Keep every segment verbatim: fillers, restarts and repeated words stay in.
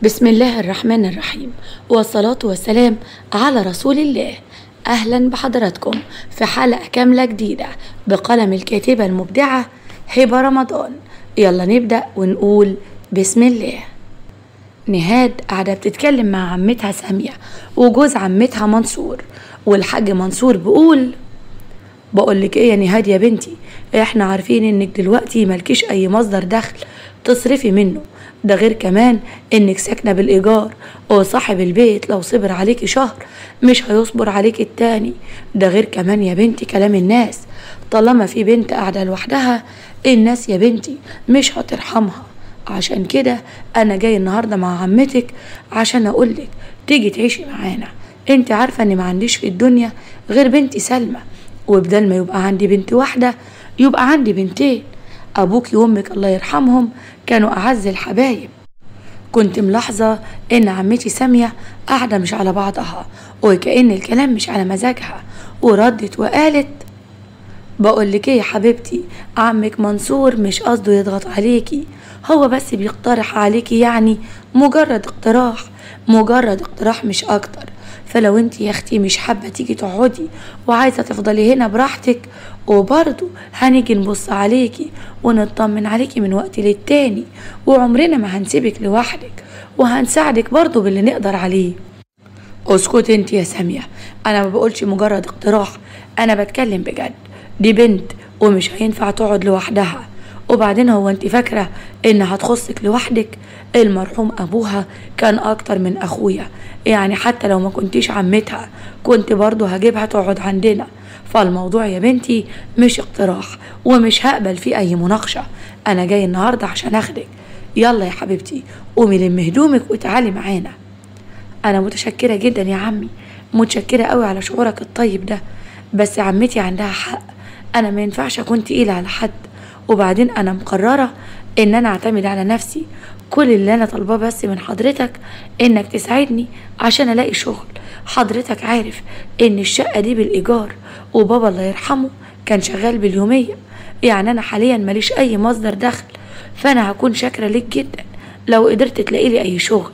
بسم الله الرحمن الرحيم، والصلاة والسلام على رسول الله. أهلا بحضراتكم في حلقة كاملة جديدة بقلم الكاتبة المبدعة هبة رمضان. يلا نبدأ ونقول بسم الله. نهاد قاعدة بتتكلم مع عمتها سامية وجوز عمتها منصور، والحاج منصور بيقول: بقولك ايه يا نهاد يا بنتي، احنا عارفين انك دلوقتي ملكيش اي مصدر دخل تصرفي منه، ده غير كمان انك ساكنة بالايجار، وصاحب البيت لو صبر عليكي شهر مش هيصبر عليكي التاني، ده غير كمان يا بنتي كلام الناس، طالما في بنت قاعدة لوحدها الناس يا بنتي مش هترحمها. عشان كده انا جاي النهاردة مع عمتك عشان اقولك تيجي تعيشي معانا. انت عارفة اني ما عنديش في الدنيا غير بنتي سلمى، وبدل ما يبقى عندي بنت واحدة يبقى عندي بنتين. أبوكي وأمك الله يرحمهم كانوا أعز الحبايب. كنت ملاحظة إن عمتي سامية قاعدة مش على بعضها، وكأن الكلام مش على مزاجها، وردت وقالت: بقولك ايه يا حبيبتي، عمك منصور مش قصده يضغط عليكي، هو بس بيقترح عليكي، يعني مجرد اقتراح، مجرد اقتراح مش اكتر. فلو انت يا اختي مش حابه تيجي تقعدي وعايزه تفضلي هنا براحتك، وبرضه هنيجي نبص عليكي ونطمن عليكي من وقت للتاني، وعمرنا ما هنسيبك لوحدك، وهنساعدك برضه باللي نقدر عليه. اسكت انت يا ساميه، انا ما بقولش مجرد اقتراح، انا بتكلم بجد. دي بنت ومش هينفع تقعد لوحدها، وبعدين هو انت فاكره ان هتخصك لوحدك؟ المرحوم ابوها كان اكتر من اخويا، يعني حتى لو ما كنتيش عمتها كنت برضه هجيبها تقعد عندنا. فالموضوع يا بنتي مش اقتراح، ومش هقبل فيه اي مناقشه. انا جاي النهارده عشان اخدك. يلا يا حبيبتي قومي لمي هدومك وتعالي معانا. انا متشكره جدا يا عمي، متشكره قوي على شعورك الطيب ده، بس عمتي عندها حق، انا ما ينفعش اكون تقيله على حد، وبعدين انا مقرره ان انا اعتمد على نفسي. كل اللي انا طالباه بس من حضرتك انك تساعدني عشان الاقي شغل. حضرتك عارف ان الشقه دي بالايجار، وبابا الله يرحمه كان شغال باليوميه، يعني انا حاليا ماليش اي مصدر دخل، فانا هكون شاكره ليك جدا لو قدرت تلاقي لي اي شغل.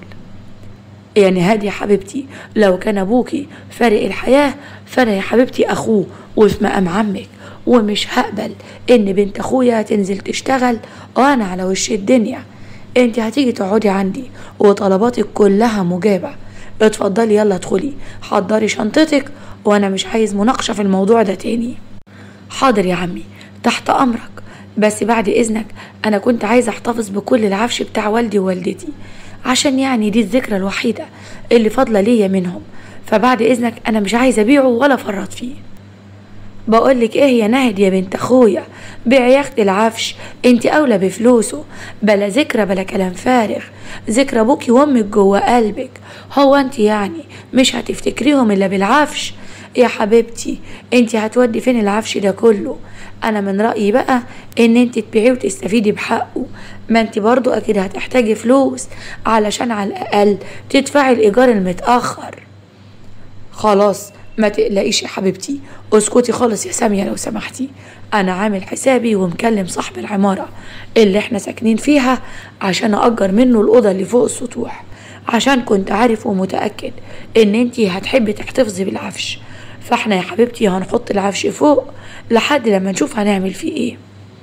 يعني هادي يا حبيبتي، لو كان ابوكي فارق الحياه فانا يا حبيبتي اخوه وفي مقام عمك، ومش هقبل ان بنت اخويا تنزل تشتغل وانا على وش الدنيا. انت هتيجي تقعدي عندي وطلباتك كلها مجابه. اتفضلي يلا ادخلي حضري شنطتك، وانا مش عايز مناقشه في الموضوع ده تاني. حاضر يا عمي، تحت امرك، بس بعد اذنك انا كنت عايزه احتفظ بكل العفش بتاع والدي ووالدتي، عشان يعني دي الذكرى الوحيده اللي فاضله ليا منهم، فبعد اذنك انا مش عايزه ابيعه ولا افرط فيه. بقولك ايه يا ناهد يا بنت اخويا، بيعي يا اختي العفش، انت اولى بفلوسه، بلا ذكرى بلا كلام فارغ، ذكرى ابوكي وامك جوه قلبك، هو انت يعني مش هتفتكريهم الا بالعفش؟ يا حبيبتي انت هتودي فين العفش ده كله؟ انا من رأيي بقى ان انت تبيعيه وتستفيدي بحقه، ما انت برضو اكيد هتحتاجي فلوس علشان على الاقل تدفعي الايجار المتأخر. خلاص ما تقلقيش يا حبيبتي، اسكتي خالص يا سامية لو سمحتي، انا عامل حسابي ومكلم صاحب العمارة اللي احنا ساكنين فيها عشان اجر منه الاوضة اللي فوق السطوح، عشان كنت عارف ومتأكد ان انتي هتحبي تحتفظي بالعفش، فاحنا يا حبيبتي هنحط العفش فوق لحد لما نشوف هنعمل فيه ايه.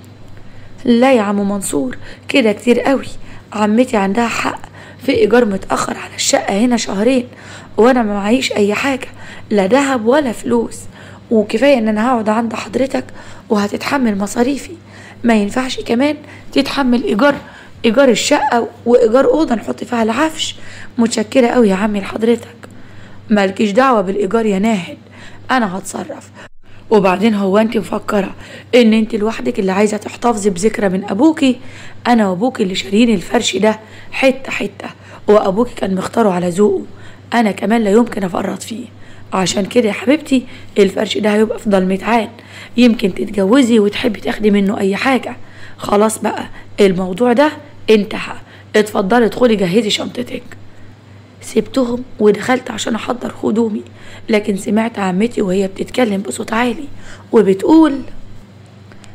لا يا عم منصور كده كتير قوي، عمتي عندها حق، في ايجار متأخر على الشقة هنا شهرين، وانا ما معيش اي حاجة، لا دهب ولا فلوس، وكفاية ان انا هقعد عند حضرتك وهتتحمل مصاريفي، ما ينفعش كمان تتحمل ايجار ايجار الشقة وايجار اوضة نحط فيها العفش. متشكرة قوي يا عمي لحضرتك. مالكيش دعوة بالايجار يا ناهد، انا هتصرف. وبعدين هو انت مفكرة ان انت لوحدك اللي عايزة تحتفظي بذكرى من ابوكي؟ انا وابوكي اللي شاريين الفرش ده حتة حتة، وابوكي كان مختاره على ذوقه، انا كمان لا يمكن افرط فيه. عشان كده يا حبيبتي الفرش ده هيبقى في ضلمة عين، يمكن تتجوزي وتحبي تاخدي منه اي حاجة. خلاص بقى الموضوع ده انتهى، اتفضلي ادخلي جهزي شنطتك. سبتهم ودخلت عشان احضر هدومي، لكن سمعت عمتي وهي بتتكلم بصوت عالي وبتقول: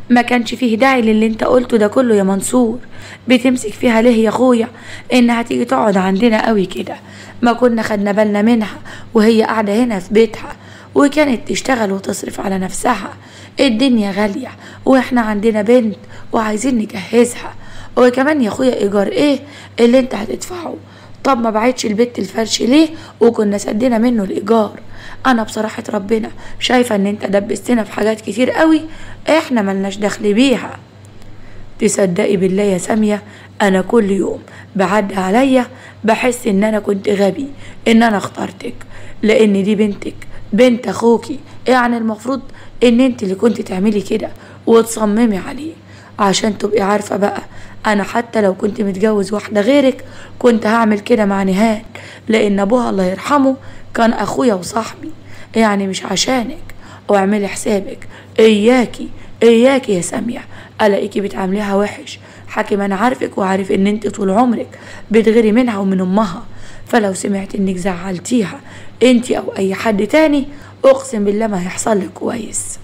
ما كانش فيه داعي للي انت قلته ده كله يا منصور. بتمسك فيها ليه يا اخويا انها تيجي تقعد عندنا قوي كده؟ ما كنا خدنا بالنا منها وهي قاعدة هنا في بيتها وكانت تشتغل وتصرف على نفسها. الدنيا غالية واحنا عندنا بنت وعايزين نجهزها، وكمان يا اخويا ايجار ايه اللي انت هتدفعه؟ طب ما بعتش البيت الفرش ليه وكنا سدينا منه الايجار؟ انا بصراحة ربنا شايفة ان انت دبستنا في حاجات كتير قوي احنا ملناش دخل بيها. تصدقي بالله يا سامية انا كل يوم بعد عليا بحس ان انا كنت غبي ان انا اخترتك، لان دي بنتك بنت اخوكي، يعني المفروض ان انت اللي كنت تعملي كده وتصممي عليه. عشان تبقي عارفة بقى انا حتى لو كنت متجوز واحدة غيرك كنت هعمل كده مع نهاد، لان ابوها الله يرحمه كان اخويا وصاحبي، يعني مش عشانك. واعملي حسابك اياكي اياكي يا سامية الاقيكي بتعامليها وحش. حاكم انا عارفك وعارف ان انت طول عمرك بتغيري منها ومن امها، فلو سمعت انك زعلتيها انت او اي حد تاني اقسم بالله ما هيحصل لك كويس.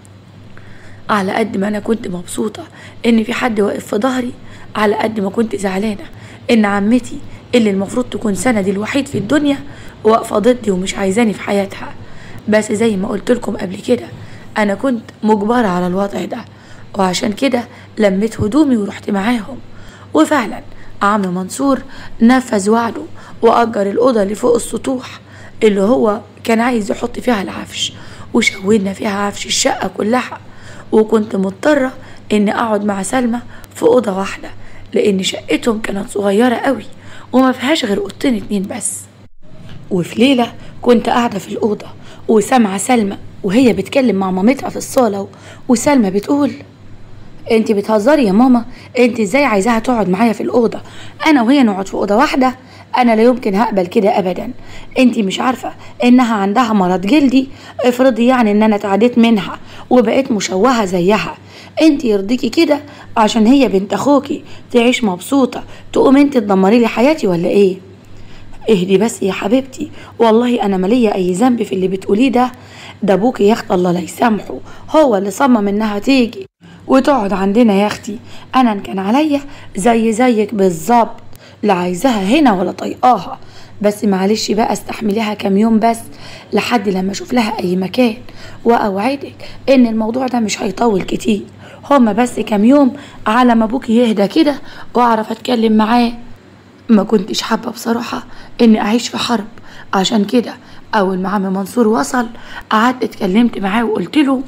على قد ما انا كنت مبسوطة ان في حد واقف في ظهري، على قد ما كنت زعلانة ان عمتي اللي المفروض تكون سندي الوحيد في الدنيا واقفة ضدي ومش عايزاني في حياتها. بس زي ما قلت لكم قبل كده انا كنت مجبرة على الوضع ده، وعشان كده لميت هدومي ورحت معاهم. وفعلا عم منصور نفذ وعده واجر الاوضه اللي فوق السطوح اللي هو كان عايز يحط فيها العفش، وشوينا فيها عفش الشقه كلها. وكنت مضطره اني اقعد مع سلمى في اوضه واحده لان شقتهم كانت صغيره قوي وما فيهاش غير اوضتين اتنين بس. وفي ليله كنت قاعده في الاوضه وسامعه سلمى وهي بتكلم مع مامتها في الصاله، وسلمى بتقول انت بتهزري يا ماما، انت ازاي عايزاها تقعد معايا في الاوضه؟ انا وهي نقعد في اوضه واحده؟ انا لا يمكن هقبل كده ابدا. انت مش عارفه انها عندها مرض جلدي؟ افرضي يعني ان انا اتعديت منها وبقيت مشوهه زيها، انت يرضيكي كده عشان هي بنت اخوكي تعيش مبسوطه تقوم انت تدمري لي حياتي ولا ايه؟ اهدي بس يا حبيبتي، والله انا مالية اي ذنب في اللي بتقوليه ده. ده ابوكي يا اخت الله لا يسامحه هو اللي صمم انها تيجي وتقعد عندنا يا اختي. انا ان كان عليا زي زيك بالظبط، لا عايزاها هنا ولا طيقاها. بس معلش بقى استحمليها كام يوم بس لحد لما اشوف لها اي مكان، واوعدك ان الموضوع ده مش هيطول كتير، هما بس كام يوم على ما ابوكي يهدى كده واعرف اتكلم معاه. ما كنتش حابه بصراحه اني اعيش في حرب، عشان كده اول ما عم منصور وصل قعدت اتكلمت معاه وقلت له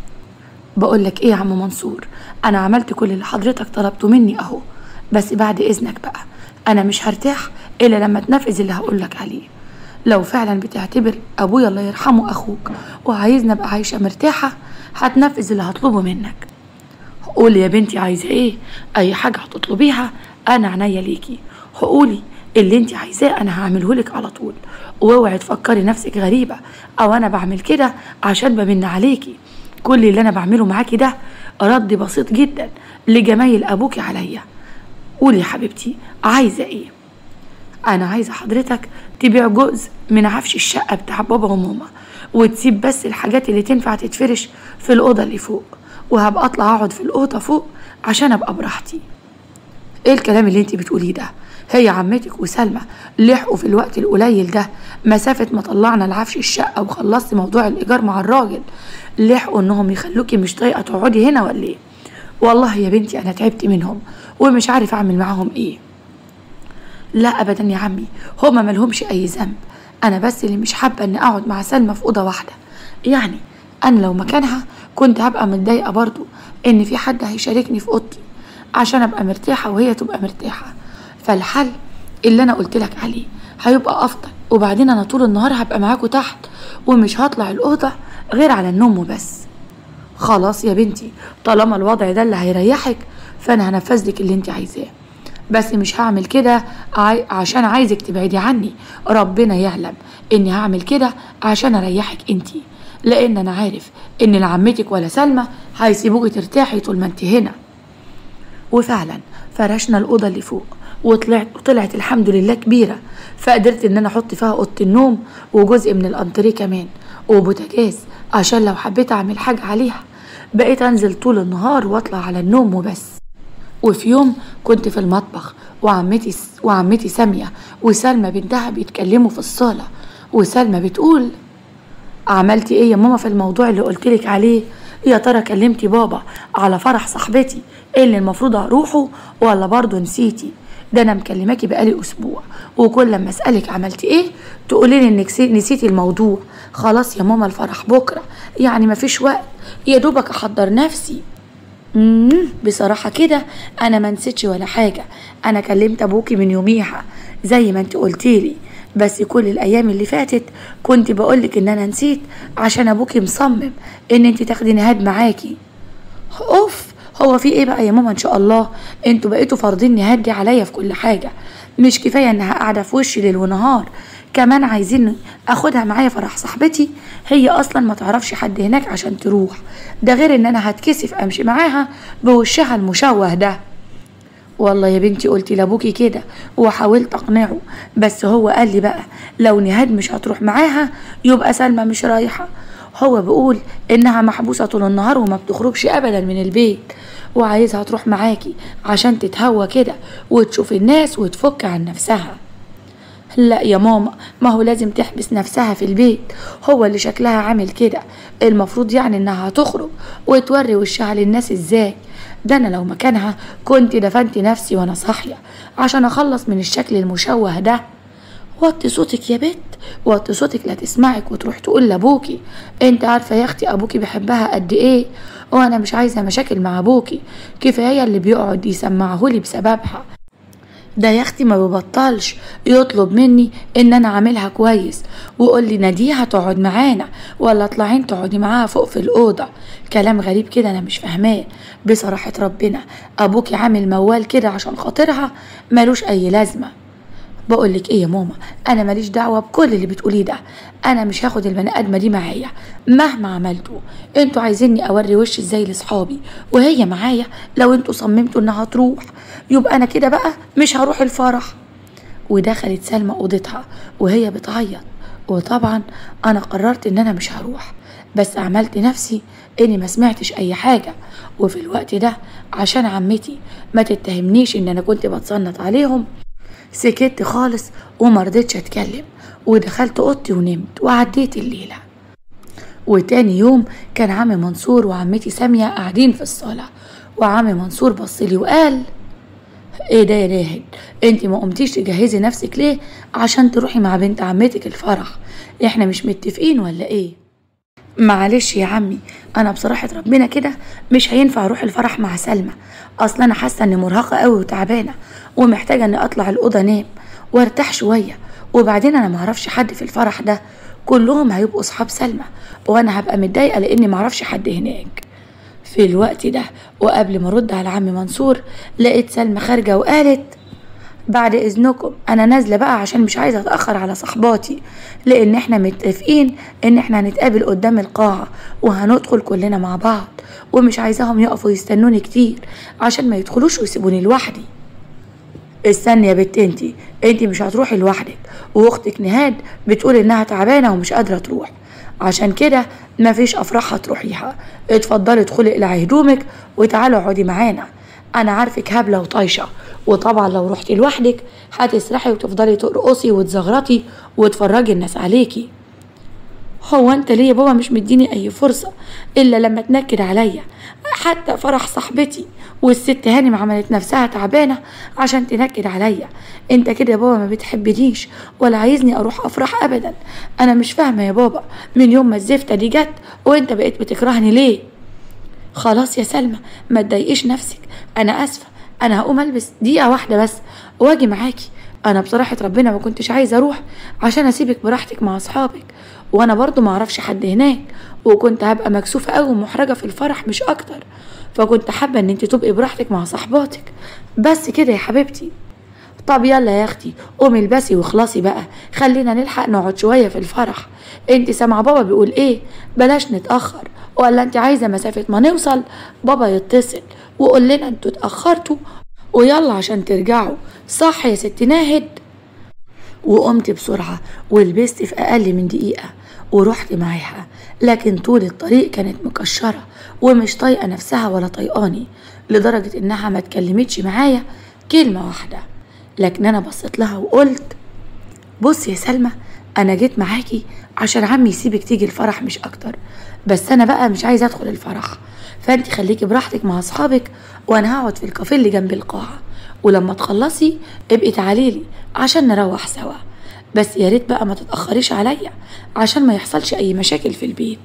بقول لك ايه يا عم منصور، انا عملت كل اللي حضرتك طلبته مني اهو، بس بعد اذنك بقى انا مش هرتاح الا لما تنفذ اللي هقول لك عليه. لو فعلا بتعتبر ابويا الله يرحمه اخوك وعايزني ابقى عايشه مرتاحه هتنفذ اللي هطلبه منك. قولي يا بنتي عايزه ايه؟ اي حاجه هتطلبيها انا عنيا ليكي، قولي اللي انت عايزاه انا هعمله لك على طول. واوعي تفكري نفسك غريبه او انا بعمل كده عشان بمن عليكي. كل اللي انا بعمله معاكي ده رد بسيط جدا لجمايل ابوكي عليا. قولي يا حبيبتي عايزه ايه؟ انا عايزه حضرتك تبيع جزء من عفش الشقه بتاع بابا وماما وتسيب بس الحاجات اللي تنفع تتفرش في الاوضه اللي فوق، وهبقى اطلع اقعد في الاوضه فوق عشان ابقى براحتي. ايه الكلام اللي انت بتقوليه ده؟ هي عمتك وسلمى لحقوا في الوقت القليل ده مسافة ما طلعنا العفش الشقة وخلصت موضوع الإيجار مع الراجل لحقوا انهم يخلوكي مش طايقة تقعدي هنا ولا ايه؟ والله يا بنتي انا تعبت منهم ومش عارف اعمل معاهم ايه. لا ابدا يا عمي، هما ملهمش اي ذنب، انا بس اللي مش حابة ان اقعد مع سلمى في اوضة واحدة. يعني انا لو مكانها كنت هبقى متضايقة برضو ان في حد هيشاركني في اوضتي عشان ابقى مرتاحة وهي تبقى مرتاحة. فالحل اللي انا قلت لك عليه هيبقى افضل، وبعدين انا طول النهار هبقى معاكوا تحت ومش هطلع الاوضه غير على النوم وبس. خلاص يا بنتي طالما الوضع ده اللي هيريحك فانا هنفذ لك اللي انت عايزاه، بس مش هعمل كده عاي... عشان عايزك تبعدي عني. ربنا يعلم اني هعمل كده عشان اريحك انتي، لان انا عارف ان لا عمتك ولا سلمى هيسيبوكي ترتاحي طول ما انت هنا. وفعلا فرشنا الاوضه اللي فوق وطلعت وطلعت الحمد لله كبيره، فقدرت ان انا احط فيها اوضه النوم وجزء من الانتريه كمان وبوتاجاز عشان لو حبيت اعمل حاجه عليها. بقيت انزل طول النهار واطلع على النوم وبس. وفي يوم كنت في المطبخ وعمتي وعمتي سامية وسلمى بنتها بيتكلموا في الصالة، وسلمى بتقول: عملتي ايه يا ماما في الموضوع اللي قلتلك عليه؟ يا ترى كلمتي بابا على فرح صاحبتي اللي المفروض اروحه ولا برضه نسيتي؟ ده انا مكلماكي بقالي اسبوع وكل لما اسالك عملتي ايه تقولي لي انك نسيتي الموضوع. خلاص يا ماما الفرح بكره، يعني مفيش وقت، يا دوبك احضر نفسي. امم بصراحه كده انا ما نسيتش ولا حاجه، انا كلمت ابوكي من يوميها زي ما انت قلتيلي، بس كل الايام اللي فاتت كنت بقولك ان انا نسيت عشان ابوكي مصمم ان انت تاخدي نهاد معاكي. اوف، هو في ايه بقى يا ماما؟ ان شاء الله انتوا بقيتوا فارضين نهاد دي عليا في كل حاجه، مش كفايه انها قاعده في وشي ليل ونهار، كمان عايزين اخدها معايا فرح صاحبتي؟ هي اصلا ما تعرفش حد هناك عشان تروح، ده غير ان انا هتكسف امشي معاها بوشها المشوه ده. والله يا بنتي قلتي لابوكي كده وحاولت اقنعه، بس هو قال لي بقى لو نهاد مش هتروح معاها يبقى سلمى مش رايحه. هو بيقول انها محبوسه طول النهار وما بتخرجش ابدا من البيت، وعايزها تروح معاكي عشان تتهوى كده وتشوف الناس وتفك عن نفسها. لا يا ماما، ما هو لازم تحبس نفسها في البيت، هو اللي شكلها عامل كده، المفروض يعني انها هتخرج وتوري وشها للناس ازاي. ده انا لو مكانها كنت دفنت نفسي وانا صاحيه عشان اخلص من الشكل المشوه ده. وطي صوتك يا بت، وطي صوتك لا تسمعك وتروح تقول لابوكي. انت عارفه يا اختي ابوكي بيحبها قد ايه، وانا مش عايزه مشاكل مع ابوكي، كفايه اللي بيقعد يسمعهولي بسببها. ده يا اختي ما ببطلش يطلب مني ان انا اعملها كويس، ويقول لي ناديها تقعد معانا ولا اطلعين تقعدي معاها فوق في الاوضه. كلام غريب كده انا مش فاهماه بصراحه. ربنا ابوكي عامل موال كده عشان خاطرها ملوش اي لازمه. بقولك ايه يا ماما، انا ماليش دعوه بكل اللي بتقوليه ده، انا مش هاخد البني ادمه دي معايا مهما عملتوا. انتوا عايزيني اوري وشي ازاي لاصحابي وهي معايا؟ لو انتوا صممتوا انها تروح يبقى انا كده بقى مش هروح الفرح. ودخلت سلمى اوضتها وهي بتعيط، وطبعا انا قررت ان انا مش هروح، بس عملت نفسي اني ما سمعتش اي حاجه. وفي الوقت ده عشان عمتي ما تتهمنيش ان انا كنت بتصنت عليهم سكت خالص ومرضتش اتكلم، ودخلت اوضتي ونمت وعديت الليله. وتاني يوم كان عمي منصور وعمتي ساميه قاعدين في الصاله، وعمي منصور بصلي وقال: ايه ده يا ناهد، انت ما قمتيش تجهزي نفسك ليه عشان تروحي مع بنت عمتك الفرح؟ احنا مش متفقين ولا ايه؟ معلش يا عمي، انا بصراحه ربنا كده مش هينفع اروح الفرح مع سلمى، اصلا انا حاسه اني مرهقه قوي وتعبانه ومحتاجه اني اطلع الاوضه انام وارتاح شويه، وبعدين انا معرفش حد في الفرح ده، كلهم هيبقوا اصحاب سلمى وانا هبقى متضايقه لاني معرفش حد هناك. في الوقت ده وقبل ما ارد على عمي منصور لقيت سلمى خارجه وقالت: بعد اذنكم انا نازله بقى عشان مش عايزه اتاخر على صحباتي، لان احنا متفقين ان احنا هنتقابل قدام القاعه وهندخل كلنا مع بعض، ومش عايزاهم يقفوا يستنوني كتير عشان ما يدخلوش ويسيبوني لوحدي. استني يا بت، انتي انتي مش هتروحي لوحدك، واختك نهاد بتقول انها تعبانه ومش قادره تروح، عشان كده مفيش افراح هتروحيها. اتفضلي ادخلي اقلعي هدومك وتعالي اقعدي معانا، انا عارفك هبله وطايشه، وطبعا لو رحتي لوحدك هتسرحي وتفضلي ترقصي وتزغرطي وتفرجي الناس عليكي. هو انت ليه يا بابا مش مديني اي فرصه الا لما تنكد عليا؟ حتى فرح صاحبتي والست هانم عملت نفسها تعبانه عشان تنكد عليا. انت كده يا بابا ما بتحبنيش ولا عايزني اروح افرح ابدا. انا مش فاهمه يا بابا، من يوم ما الزفته دي جت وانت بقيت بتكرهني ليه؟ خلاص يا سلمى ما تضايقيش نفسك، انا اسفه، انا هقوم البس دقيقه واحده بس واجي معاكي. انا بصراحه ربنا ما كنتش عايزه اروح عشان اسيبك براحتك مع اصحابك، وانا برضو ما اعرفش حد هناك، وكنت هبقى مكسوفه قوي ومحرجه في الفرح مش اكتر، فكنت حابه ان انت تبقي براحتك مع صحباتك بس كده يا حبيبتي. طب يلا يا اختي قومي البسي واخلصي بقى، خلينا نلحق نقعد شويه في الفرح. انت سامعه بابا بيقول ايه؟ بلاش نتاخر، ولا انت عايزه مسافه ما نوصل بابا يتصل وقول لنا انتوا اتاخرتوا ويلا عشان ترجعوا، صح يا ست ناهد؟ وقمت بسرعه ولبست في اقل من دقيقه ورحت معاها لكن طول الطريق كانت مكشرة ومش طايقة نفسها ولا طايقاني، لدرجة انها ما اتكلمتش معايا كلمة واحدة. لكن انا بصيت لها وقلت: بص يا سلمى، انا جيت معاكي عشان عمي يسيبك تيجي الفرح مش اكتر، بس انا بقى مش عايزه ادخل الفرح، فانت خليكي براحتك مع اصحابك وانا هقعد في الكافيه اللي جنب القاعه، ولما تخلصي ابقي تعاليلي عشان نروح سوا، بس يا ريت بقى ما تتاخريش عليا عشان ما يحصلش اي مشاكل في البيت.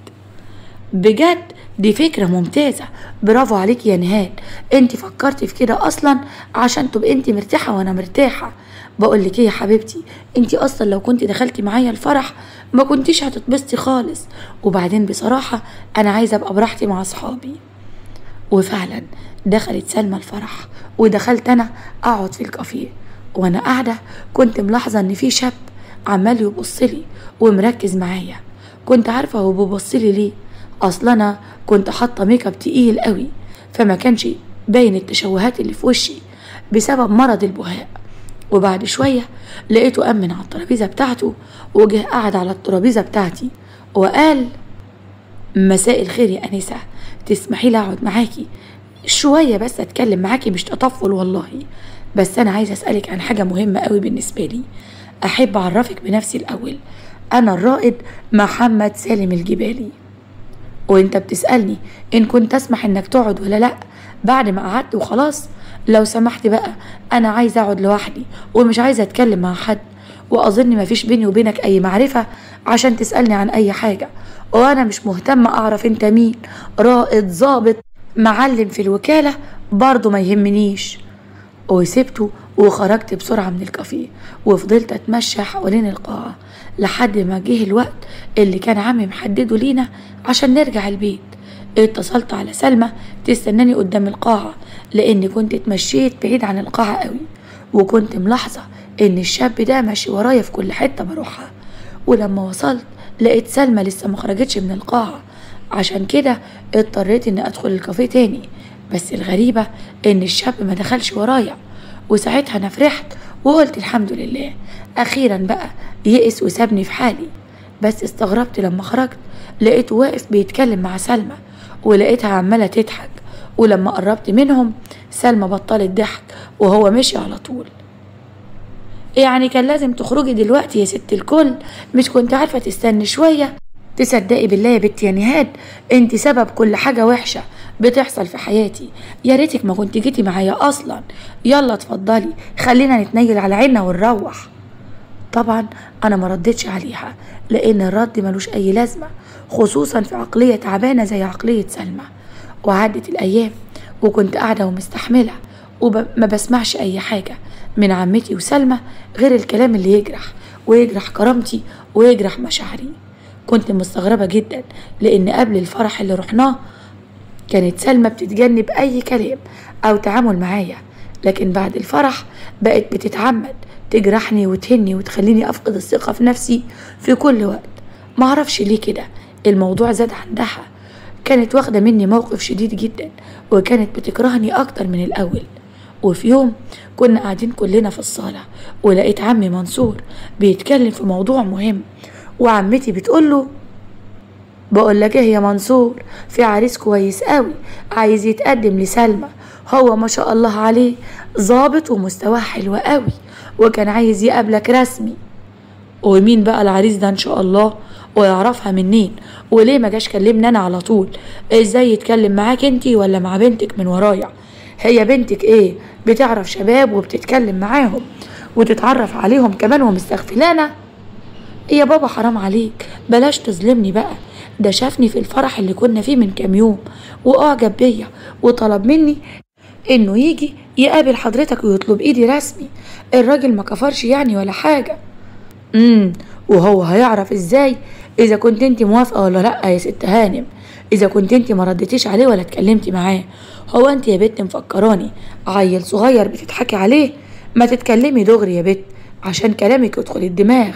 بجد دي فكرة ممتازة، برافو عليك يا نهاد، انت فكرتي في كده اصلا عشان تبقى انت مرتاحة وانا مرتاحة. بقولك ايه يا حبيبتي، انت اصلا لو كنت دخلتي معايا الفرح ما كنتيش هتتبسطي خالص، وبعدين بصراحة انا عايزة ابقى براحتي مع اصحابي. وفعلا دخلت سلمى الفرح ودخلت انا اقعد في الكافيه، وانا قاعدة كنت ملاحظة ان في شاب عمال يبصلي ومركز معايا. كنت عارفة هو بيبصلي ليه، اصلا انا كنت حاطه ميك اب تقيل قوي، فما كانش باين التشوهات اللي في وشي بسبب مرض البهاء. وبعد شويه لقيته امن على الترابيزه بتاعته وجه قعد على الترابيزه بتاعتي وقال: مساء الخير يا انسه، تسمحي لي اقعد معاكي شويه بس اتكلم معاكي؟ مش تطفل والله، بس انا عايزه اسالك عن حاجه مهمه قوي بالنسبه لي. احب اعرفك بنفسي الاول، انا الرائد محمد سالم الجبالي، وانت بتسألني ان كنت اسمح انك تقعد ولا لا بعد ما قعدت وخلاص؟ لو سمحت بقى، انا عايزه اقعد لوحدي ومش عايزه اتكلم مع حد، واظن مفيش بيني وبينك اي معرفه عشان تسألني عن اي حاجه، وانا مش مهتمه اعرف انت مين، رائد، ضابط، معلم في الوكاله، برضه ما يهمنيش. وسبته وخرجت بسرعة من الكافيه وفضلت اتمشى حوالين القاعة لحد ما جه الوقت اللي كان عمي محدده لينا عشان نرجع البيت. اتصلت على سلمى تستناني قدام القاعة لاني كنت اتمشيت بعيد عن القاعة قوي، وكنت ملاحظة ان الشاب ده ماشي ورايا في كل حتة بروحها. ولما وصلت لقيت سلمى لسه ما خرجتش من القاعة، عشان كده اضطريت اني ادخل الكافيه تاني، بس الغريبة ان الشاب ما دخلش ورايا. وساعتها انا فرحت وقلت الحمد لله، اخيرا بقى يئس وسابني في حالي. بس استغربت لما خرجت لقيته واقف بيتكلم مع سلمى، ولقيتها عمالة تضحك، ولما قربت منهم سلمى بطلت ضحك وهو مشي على طول. يعني كان لازم تخرجي دلوقتي يا ست الكل؟ مش كنت عارفة تستني شوية؟ تصدقي بالله يا بنت يا نهاد، انت سبب كل حاجة وحشة بتحصل في حياتي، يا ريتك ما كنت جيتي معايا اصلا. يلا اتفضلي خلينا نتنيل على عيننا ونروح. طبعا انا ما ردتش عليها لان الرد ملوش اي لازمة، خصوصا في عقلية تعبانة زي عقلية سلمى. وعدت الايام وكنت قاعدة ومستحملة وما بسمعش اي حاجة من عمتي وسلمى غير الكلام اللي يجرح ويجرح كرامتي ويجرح مشاعري. كنت مستغربة جدا لان قبل الفرح اللي رحناه كانت سلمى بتتجنب اي كلام او تعامل معايا، لكن بعد الفرح بقت بتتعمد تجرحني وتهني وتخليني افقد الثقة في نفسي في كل وقت. معرفش ليه كده، الموضوع زاد عندها، كانت واخدة مني موقف شديد جدا وكانت بتكرهني اكتر من الاول. وفي يوم كنا قاعدين كلنا في الصالة ولقيت عمي منصور بيتكلم في موضوع مهم، وعمتي بتقوله: بقول لك ايه يا منصور، في عريس كويس قوي عايز يتقدم لسلمى، هو ما شاء الله عليه ظابط ومستواه حلو قوي وكان عايز يقابلك رسمي. ومين بقى العريس ده ان شاء الله؟ ويعرفها منين؟ وليه ما جاش كلمني انا على طول؟ ازاي يتكلم معاك انتي ولا مع بنتك من ورايا؟ هي بنتك ايه بتعرف شباب وبتتكلم معاهم وتتعرف عليهم كمان ومستغفلانة؟ يا بابا حرام عليك، بلاش تظلمني بقى، ده شافني في الفرح اللي كنا فيه من كام يوم واعجب بيا وطلب مني انه يجي يقابل حضرتك ويطلب ايدي رسمي. الراجل ما كفرش يعني ولا حاجة. امم وهو هيعرف ازاي اذا كنت انت موافقة ولا لا يا ست هانم؟ اذا كنت انت ما ردتيش عليه ولا اتكلمتي معاه؟ هو انت يا بت مفكراني عيل صغير بتضحكي عليه؟ ما تتكلمي دغري يا بت عشان كلامك يدخل الدماغ.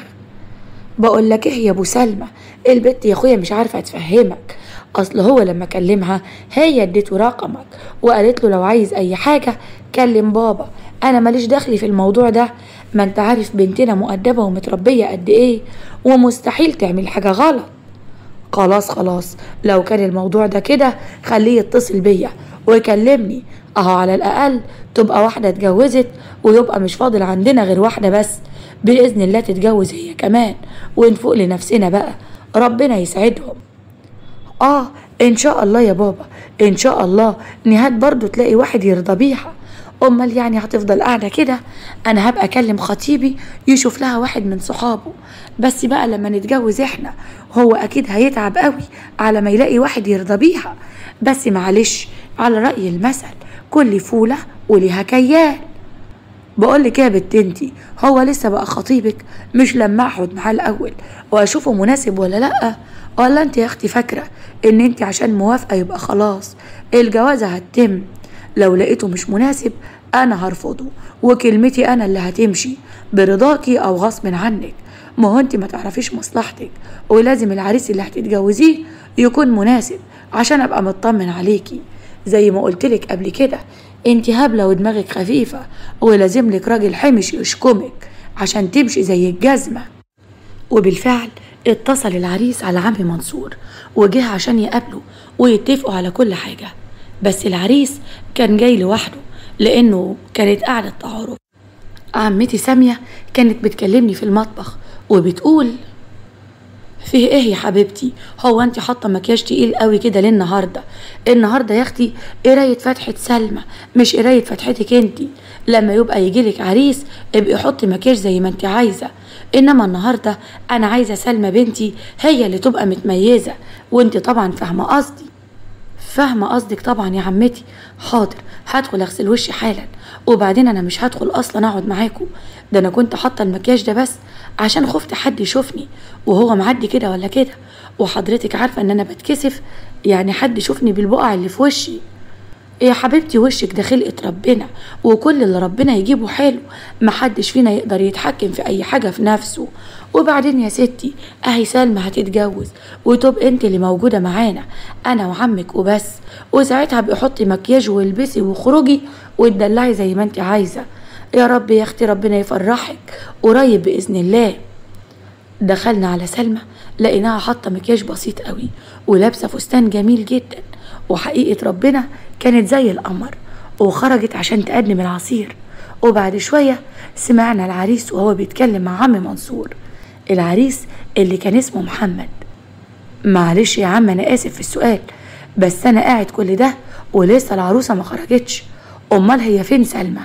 بقول لك ايه يا ابو سلمى، البت يا اخويا مش عارفه تفهمك، اصل هو لما كلمها هي اديته رقمك وقالت له لو عايز اي حاجه كلم بابا، انا ماليش دخل في الموضوع ده، ما انت عارف بنتنا مؤدبه ومتربيه قد ايه ومستحيل تعمل حاجه غلط. خلاص خلاص، لو كان الموضوع ده كده خليه يتصل بيا ويكلمني، اهو على الاقل تبقى واحدة اتجوزت ويبقى مش فاضل عندنا غير واحدة بس، بإذن الله تتجوز هي كمان ونفوق لنفسنا بقى، ربنا يسعدهم. اه ان شاء الله يا بابا، ان شاء الله نهاد برضو تلاقي واحد يرضى بيها. امال يعني هتفضل قاعدة كده؟ انا هبقى اكلم خطيبي يشوف لها واحد من صحابه، بس بقى لما نتجوز احنا هو اكيد هيتعب قوي على ما يلاقي واحد يرضى بيها. بس معلش، على رأي المثل كل فولة وليها كيال. بقولك يا بنت انتي، هو لسه بقى خطيبك؟ مش لما اقعد معاه الاول واشوفه مناسب ولا لا؟ ولا انت يا اختي فاكره ان انت عشان موافقه يبقى خلاص الجوازه هتتم؟ لو لقيته مش مناسب انا هرفضه، وكلمتي انا اللي هتمشي برضاكي او غصب عنك. ما هو انت ما تعرفيش مصلحتك، ولازم العريس اللي هتتجوزيه يكون مناسب عشان ابقى مطمن عليكي. زي ما قلتلك قبل كده، انت هبله ودماغك خفيفه، ولازم لك راجل حمش يشكمك عشان تمشي زي الجزمه. وبالفعل اتصل العريس على عم منصور وجه عشان يقابله ويتفقوا على كل حاجة، بس العريس كان جاي لوحده لأنه كانت قاعدة تعارف. عمتي سامية كانت بتكلمني في المطبخ وبتقول: فيه ايه يا حبيبتي؟ هو انت حاطه مكياج تقيل قوي كده ليه النهارده؟ النهارده يا اختي قرايه فتحه سلمى مش قرايه فتحتك انت. لما يبقى يجيلك عريس ابقي حطي مكياج زي ما انت عايزه، انما النهارده انا عايزه سلمى بنتي هي اللي تبقى متميزه، وانت طبعا فاهمه قصدي. فاهمه قصدك طبعا يا عمتي. حاضر، هدخل اغسل وشي حالا، وبعدين انا مش هدخل اصلا اقعد معاكم، ده انا كنت حاطه المكياج ده بس عشان خفت حد يشوفني وهو معدي كده ولا كده، وحضرتك عارفه ان انا بتكسف يعني حد يشوفني بالبقع اللي في وشي. يا حبيبتي وشك ده خلقة ربنا، وكل اللي ربنا يجيبه حلو، محدش فينا يقدر يتحكم في اي حاجة في نفسه. وبعدين يا ستي اهي سلمى هتتجوز وتبقى انت اللي موجودة معانا انا وعمك وبس، وساعتها بحطي مكياج والبسي واخرجي وتدلعي زي ما انت عايزة. يا رب يا اختي ربنا يفرحك قريب بإذن الله. دخلنا على سلمى لقيناها حاطة مكياج بسيط قوي ولابسة فستان جميل جدا، وحقيقة ربنا كانت زي القمر، وخرجت عشان تقدم العصير. وبعد شوية سمعنا العريس وهو بيتكلم مع عم منصور، العريس اللي كان اسمه محمد. معلش يا عم انا اسف في السؤال، بس انا قاعد كل ده ولسه العروسة ما خرجتش، امال هي فين سلمى؟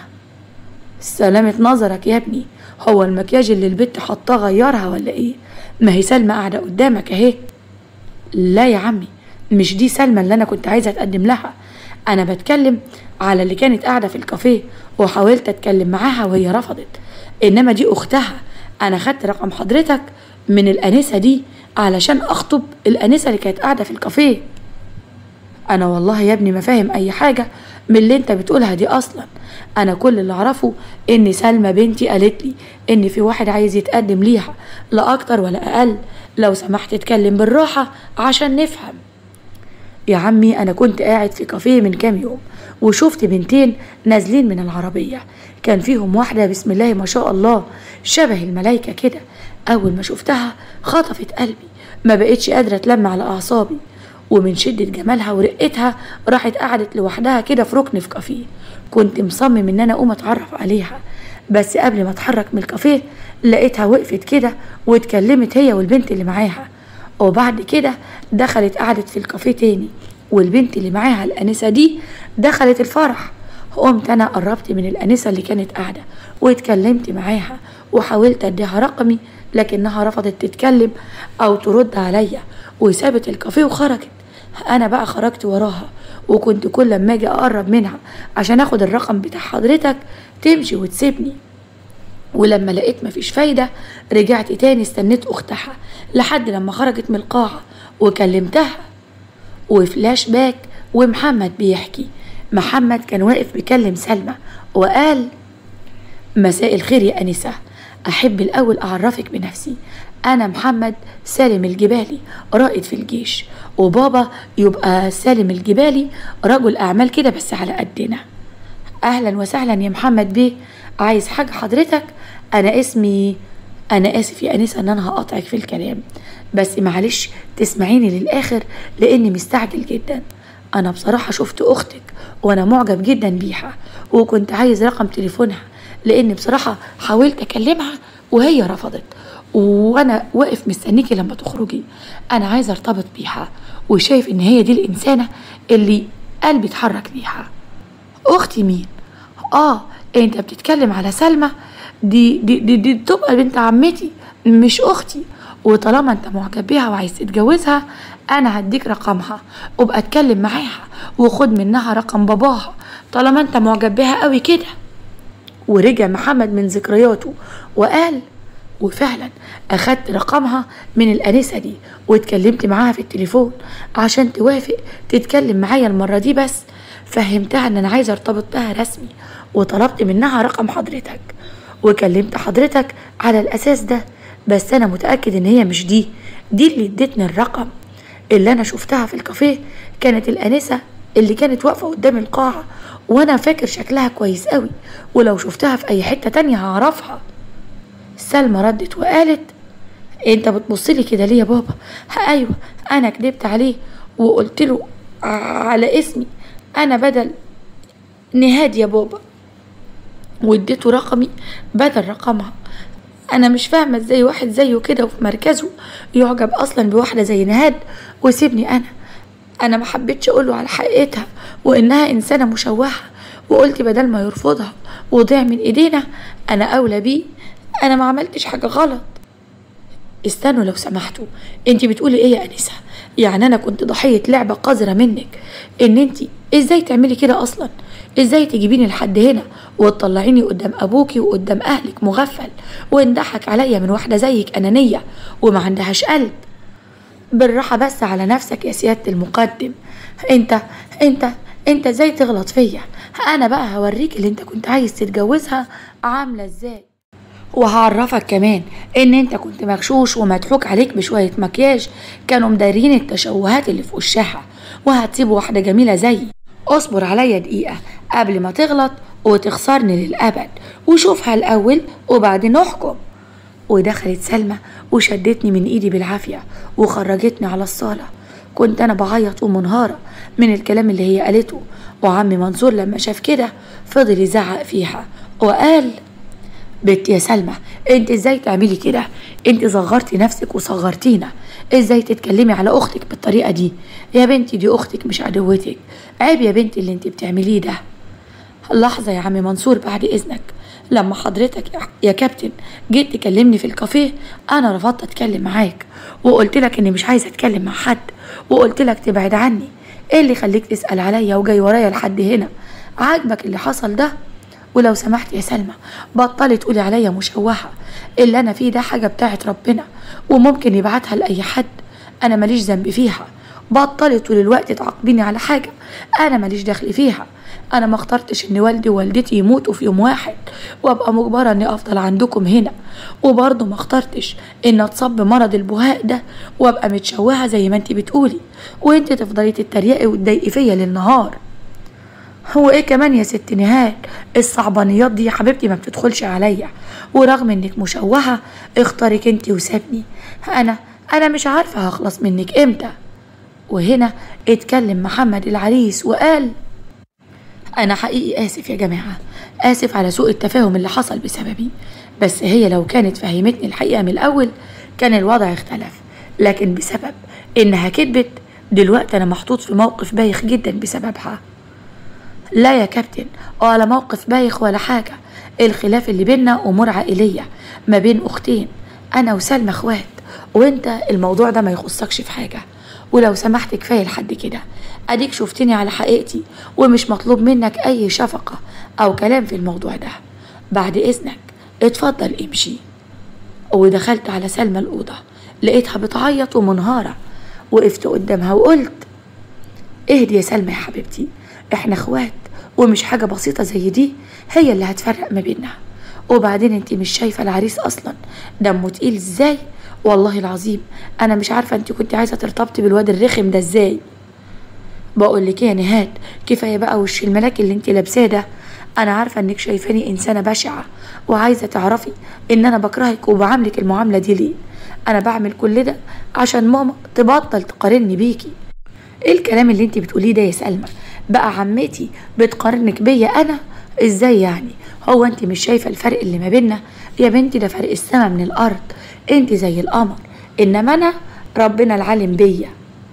سلامة نظرك يا ابني، هو المكياج اللي البت حطاه غيرها ولا ايه؟ ما هي سلمى قاعدة قدامك اهي. لا يا عمي، مش دي سلمى اللي انا كنت عايزة اتقدم لها، انا بتكلم على اللي كانت قاعدة في الكافيه وحاولت اتكلم معاها وهي رفضت، انما دي اختها. انا خدت رقم حضرتك من الانسة دي علشان اخطب الانسة اللي كانت قاعدة في الكافيه. انا والله يا ابني ما فاهم اي حاجة من اللي انت بتقولها دي اصلا، انا كل اللي اعرفه ان سلمى بنتي قالت لي ان في واحد عايز يتقدم ليها، لا اكتر ولا اقل، لو سمحت اتكلم بالراحة عشان نفهم. يا عمي انا كنت قاعد في كافيه من كام يوم وشفت بنتين نازلين من العربية، كان فيهم واحدة بسم الله ما شاء الله شبه الملايكة كده، اول ما شفتها خطفت قلبي، ما بقتش قادرة اتلم على اعصابي، ومن شدة جمالها ورقتها راحت قعدت لوحدها كده في ركن في كافيه. كنت مصمم ان انا اقوم اتعرف عليها، بس قبل ما اتحرك من الكافيه لقيتها وقفت كده واتكلمت هي والبنت اللي معاها، وبعد كده دخلت قعدت في الكافيه تاني، والبنت اللي معاها الانسة دي دخلت الفرح. قمت انا قربت من الانسة اللي كانت قاعدة واتكلمت معاها وحاولت اديها رقمي، لكنها رفضت تتكلم او ترد عليا وسابت الكافيه وخرجت. انا بقى خرجت وراها، وكنت كل ما اجي اقرب منها عشان اخد الرقم بتاع حضرتك تمشي وتسيبني، ولما لقيت مفيش فايدة رجعت تاني استنيت اختها لحد لما خرجت من القاعة وكلمتها. وفلاش باك ومحمد بيحكي، محمد كان واقف بيكلم سلمى وقال: مساء الخير يا أنسة، أحب الأول أعرفك بنفسي، أنا محمد سالم الجبالي رائد في الجيش، وبابا يبقى سالم الجبالي رجل أعمال كده بس على قدنا. أهلا وسهلا يا محمد بيه، عايز حاجة حضرتك؟ أنا اسمي انا اسف يا انسه ان انا هقاطعك في الكلام، بس معلش تسمعيني للاخر لاني مستعجل جدا. انا بصراحه شفت اختك وانا معجب جدا بيها، وكنت عايز رقم تليفونها لان بصراحه حاولت اكلمها وهي رفضت، وانا واقف مستنيكي لما تخرجي. انا عايزه ارتبط بيها وشايف ان هي دي الانسانه اللي قلبي اتحرك ليها. اختي مين؟ اه انت بتتكلم على سلمى؟ دي دي دي, دي تبقى بنت عمتي مش اختي، وطالما انت معجب بيها وعايز تتجوزها انا هديك رقمها وابقى اتكلم معاها وخد منها رقم باباها طالما انت معجب بيها قوي كده. ورجع محمد من ذكرياته وقال وفعلا اخدت رقمها من الانسه دي واتكلمت معاها في التليفون عشان توافق تتكلم معايا المره دي، بس فهمتها ان انا عايزه ارتبط بها رسمي وطلبت منها رقم حضرتك وكلمت حضرتك على الاساس ده. بس انا متاكد ان هي مش دي دي اللي ادتني الرقم. اللي انا شفتها في الكافيه كانت الانسه اللي كانت واقفه قدام القاعه، وانا فاكر شكلها كويس قوي، ولو شفتها في اي حته تانية هعرفها. سلمى ردت وقالت انت بتبصلي كده ليه يا بابا؟ ايوه انا كدبت عليه وقلت له على اسمي انا بدل نهاد يا بابا، واديته رقمي بدل رقمها. انا مش فاهمه ازاي واحد زيه كده وفي مركزه يعجب اصلا بواحده زي نهاد وسيبني انا. انا ما حبيتش اقوله على حقيقتها وانها انسانه مشوهه، وقلت بدل ما يرفضها وضيع من ايدينا انا اولى بيه. انا ما عملتش حاجه غلط. استنوا لو سمحتوا، انتي بتقولي ايه يا انسه؟ يعني انا كنت ضحيه لعبه قذره منك؟ ان انتي ازاي تعملي كده اصلا؟ ازاي تجيبيني لحد هنا وتطلعيني قدام ابوكي وقدام اهلك مغفل وانضحك عليا من واحده زيك انانيه وما عندهاش قلب؟ بالراحه بس على نفسك يا سياده المقدم. انت انت انت ازاي تغلط فيا؟ انا بقى هوريك اللي انت كنت عايز تتجوزها عامله ازاي، وهعرفك كمان ان انت كنت مغشوش ومضحوك عليك بشويه مكياج كانوا مدارين التشوهات اللي في وشها، وهتسيب واحده جميله زيي. اصبر عليا دقيقه قبل ما تغلط وتخسرني للابد، وشوفها الاول وبعدين احكم. ودخلت سلمى وشدتني من ايدي بالعافيه وخرجتني على الصاله. كنت انا بعيط ومنهاره من الكلام اللي هي قالته، وعمي منصور لما شاف كده فضل يزعق فيها وقال بنت يا سلمى انت ازاي تعملي كده؟ انت صغرتي نفسك وصغرتينا، ازاي تتكلمي على اختك بالطريقه دي؟ يا بنتي دي اختك مش عدوتك، عيب يا بنتي اللي انت بتعمليه ده. لحظه يا عم منصور بعد اذنك، لما حضرتك يا كابتن جيت تكلمني في الكافيه انا رفضت اتكلم معاك وقلت لك اني مش عايزه اتكلم مع حد، وقلت لك تبعد عني. ايه اللي خليك تسال عليا وجاي ورايا لحد هنا؟ عاجبك اللي حصل ده؟ ولو سمحت يا سلمى بطلي تقولي عليا مشوهه، اللي انا فيه ده حاجه بتاعت ربنا وممكن يبعتها لاي حد، انا ماليش ذنب فيها. بطلي طول الوقت تعاقبيني على حاجه انا ماليش دخل فيها. انا ما اخترتش ان والدي ووالدتي يموتوا في يوم واحد وابقى مجبره اني افضل عندكم هنا، وبرضه ما اخترتش ان اتصاب بمرض البهاء ده وابقى متشوهه زي ما انت بتقولي، وانت تفضلي تتريقي وتضايقي فيا للنهار. هو ايه كمان يا ست نهاد؟ الصعبانيات دي يا حبيبتي ما بتدخلش عليا، ورغم انك مشوهه اختارك انت وسابني. انا انا مش عارفه هخلص منك امتى. وهنا اتكلم محمد العريس وقال انا حقيقي اسف يا جماعه، اسف على سوء التفاهم اللي حصل بسببي، بس هي لو كانت فهمتني الحقيقه من الاول كان الوضع اختلف، لكن بسبب انها كدبت دلوقتي انا محطوط في موقف بايخ جدا بسببها. لا يا كابتن ولا موقف بايخ ولا حاجه، الخلاف اللي بينا امور عائليه ما بين اختين، انا وسلمى اخوات، وانت الموضوع ده ما يخصكش في حاجه. ولو سمحت كفايه لحد كده، اديك شفتني على حقيقتي ومش مطلوب منك اي شفقه او كلام في الموضوع ده. بعد اذنك اتفضل امشي. ودخلت على سلمى الاوضه لقيتها بتعيط ومنهاره، وقفت قدامها وقلت اهدي يا سلمى يا حبيبتي، احنا اخوات ومش حاجه بسيطه زي دي هي اللي هتفرق ما بيننا. وبعدين انت مش شايفه العريس اصلا دمه تقيل ازاي؟ والله العظيم انا مش عارفه انت كنت عايزه ترتبطي بالواد الرخم ده ازاي. بقول لك ايه يا نهاد، كفايه بقى وش الملاك اللي انت لابساه ده، انا عارفه انك شايفاني انسانه بشعه وعايزه تعرفي ان انا بكرهك وبعاملك المعامله دي ليه. انا بعمل كل ده عشان ماما تبطل تقارني بيكي. ايه الكلام اللي انت بتقوليه ده يا سلمى؟ بقى عمتي بتقارنك بيا انا؟ ازاي يعني؟ هو انت مش شايفه الفرق اللي ما بيننا؟ يا بنتي ده فرق السما من الارض. انت زي القمر انما انا ربنا العالم بيا.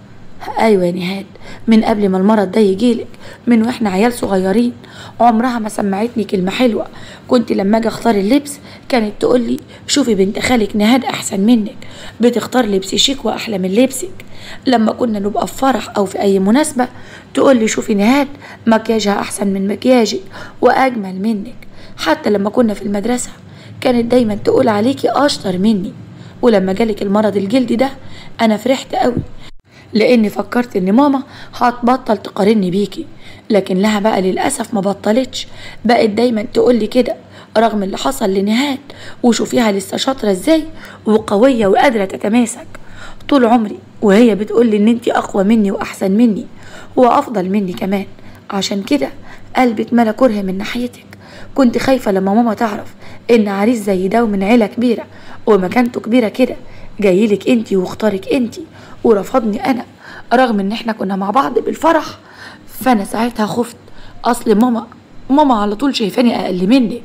ايوه يا نهاد، من قبل ما المرض ده يجيلك، من واحنا عيال صغيرين، عمرها ما سمعتني كلمه حلوه. كنت لما اجي اختار اللبس كانت تقول لي شوفي بنت خالك نهاد احسن منك، بتختار لبس شيك واحلى من لبسك. لما كنا نبقى في فرح او في اي مناسبه تقول لي شوفي نهاد مكياجها احسن من مكياجك واجمل منك. حتى لما كنا في المدرسه كانت دايما تقول عليكي اشطر مني. ولما جالك المرض الجلدي ده انا فرحت قوي، لاني فكرت ان ماما هتبطل تقارني بيكي، لكن لها بقى للاسف ما بطلتش، بقت دايما تقولي كده رغم اللي حصل لنهاد. وشوفيها لسه شاطره ازاي وقويه وقادره تتماسك طول عمري، وهي بتقولي ان انتي اقوى مني واحسن مني وافضل مني كمان. عشان كده قلبي اتملى كره من ناحيتك. كنت خايفه لما ماما تعرف ان عريس زي ده ومن عيله كبيره ومكانته كبيره كده جايلك انتي واختارك انتي ورفضني انا رغم ان احنا كنا مع بعض بالفرح. فانا ساعتها خفت، اصل ماما ماما على طول شايفاني اقل منك.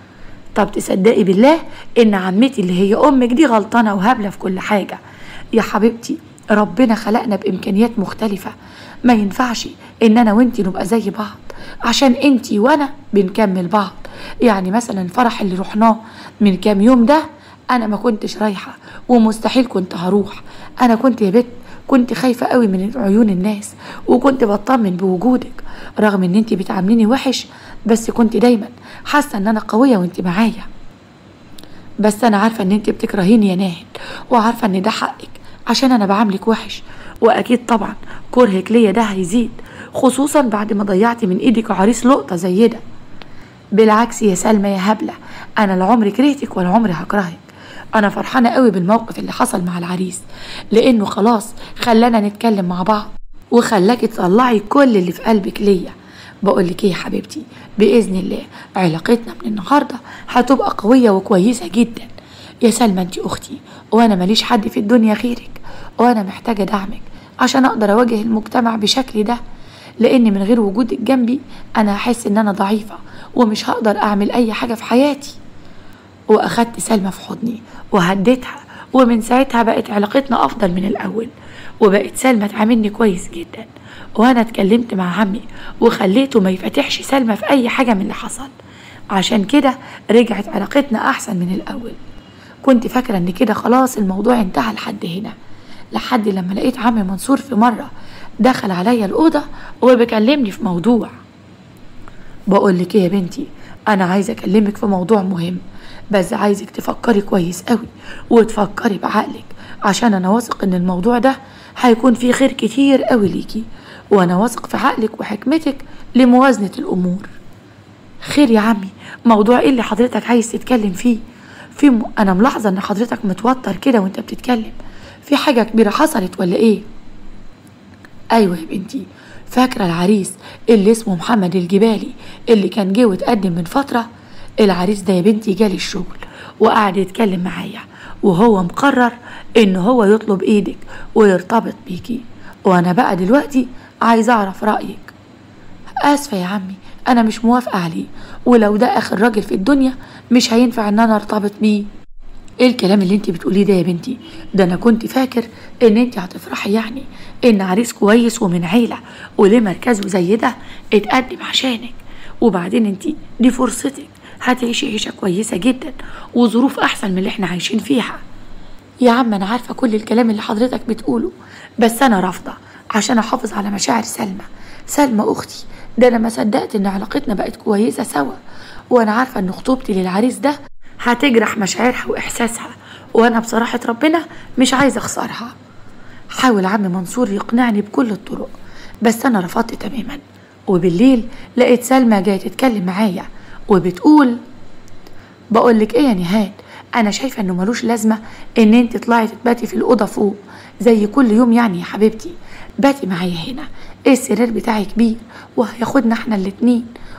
طب تصدقي بالله ان عمتي اللي هي امك دي غلطانه وهبله في كل حاجه. يا حبيبتي ربنا خلقنا بامكانيات مختلفه، ما ينفعش ان انا وانتي نبقى زي بعض عشان انتي وانا بنكمل بعض. يعني مثلا الفرح اللي رحناه من كام يوم ده انا ما كنتش رايحه ومستحيل كنت هروح. انا كنت يا بت كنت خايفه قوي من عيون الناس وكنت بطمن بوجودك رغم ان انتي بتعامليني وحش، بس كنت دايما حاسه ان انا قويه وانتي معايا. بس انا عارفه ان انتي بتكرهيني يا ناهد، وعارفه ان ده حقك عشان انا بعاملك وحش، واكيد طبعا كرهك ليا ده هيزيد خصوصا بعد ما ضيعتي من ايدك عريس لقطه زي ده. بالعكس يا سلمى يا هبله، انا لا عمري كرهتك ولا عمري هكرهك. انا فرحانه قوي بالموقف اللي حصل مع العريس، لانه خلاص خلانا نتكلم مع بعض وخلاكي تطلعي كل اللي في قلبك ليا. بقولك ايه يا حبيبتي، باذن الله علاقتنا من النهارده هتبقى قويه وكويسه جدا. يا سلمى انتي اختي وانا ماليش حد في الدنيا غيرك، وانا محتاجه دعمك عشان اقدر اواجه المجتمع بشكل ده، لان من غير وجودك جنبي انا هحس ان انا ضعيفه ومش هقدر اعمل اي حاجه في حياتي. واخدت سلمى في حضني وهديتها، ومن ساعتها بقت علاقتنا افضل من الاول، وبقت سلمى تعاملني كويس جدا. وانا اتكلمت مع عمي وخليته ما يفتحش سلمى في اي حاجه من اللي حصل، عشان كده رجعت علاقتنا احسن من الاول. كنت فاكره ان كده خلاص الموضوع انتهى لحد هنا، لحد لما لقيت عمي منصور في مره دخل عليا الاوضه وبيكلمني في موضوع. بقولك ايه يا بنتي، انا عايزه اكلمك في موضوع مهم، بس عايزك تفكري كويس قوي وتفكري بعقلك، عشان انا واثق ان الموضوع ده هيكون فيه خير كتير قوي ليكي، وانا واثق في عقلك وحكمتك لموازنه الامور. خير يا عمي، موضوع ايه اللي حضرتك عايز تتكلم فيه؟ في م... انا ملاحظه ان حضرتك متوتر كده وانت بتتكلم، في حاجه كبيره حصلت ولا ايه؟ ايوه يا بنتي، فاكره العريس اللي اسمه محمد الجبالي اللي كان جه واتقدم من فتره؟ العريس ده يا بنتي جالي الشغل وقعد يتكلم معايا، وهو مقرر ان هو يطلب ايدك ويرتبط بيكي، وانا بقى دلوقتي عايزه اعرف رايك. اسفه يا عمي، انا مش موافقه عليه، ولو ده اخر راجل في الدنيا مش هينفع ان انا ارتبط بيه. ايه الكلام اللي انت بتقوليه ده يا بنتي؟ ده انا كنت فاكر ان انت هتفرحي يعني ان عريس كويس ومن عيله وليه مركزه زي ده اتقدم عشانك، وبعدين انت دي فرصتك هتعيشي عيشه كويسه جدا وظروف احسن من اللي احنا عايشين فيها. يا عم انا عارفه كل الكلام اللي حضرتك بتقوله، بس انا رافضه عشان احافظ على مشاعر سلمى. سلمى اختي، ده انا ما صدقت ان علاقتنا بقت كويسه سوا، وانا عارفه ان خطوبتي للعريس ده هتجرح مشاعرها واحساسها، وانا بصراحه ربنا مش عايزه اخسرها. حاول عم منصور يقنعني بكل الطرق، بس انا رفضت تماما. وبالليل لقيت سلمى جايه تتكلم معايا وبتقول بقولك ايه يا نهاد، انا شايفه انه ملوش لازمه ان انت تطلعي تتباتي في الاوضه فوق زي كل يوم، يعني يا حبيبتي باتي معايا هنا، السرير بتاعي كبير وهياخدنا احنا الاتنين،